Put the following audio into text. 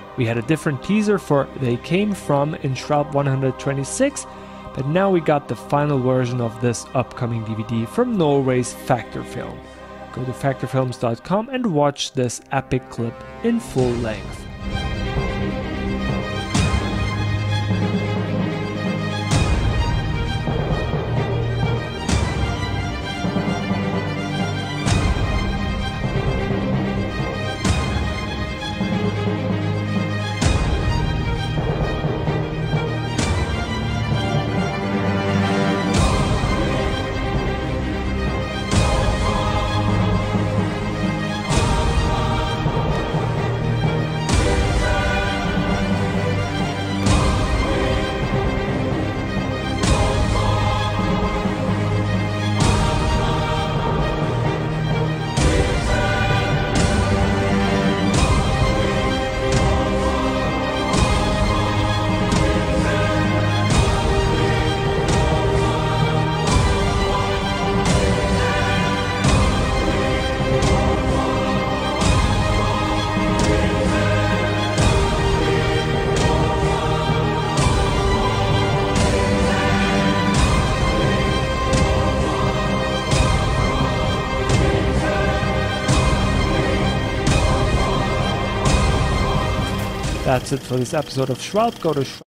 We had a different teaser for They Came From in shralp 126, but now we got the final version of this upcoming DVD from Norway's Factor Film. Go to factorfilms.com and watch this epic clip in full length. That's it for this episode of Shralp. Go to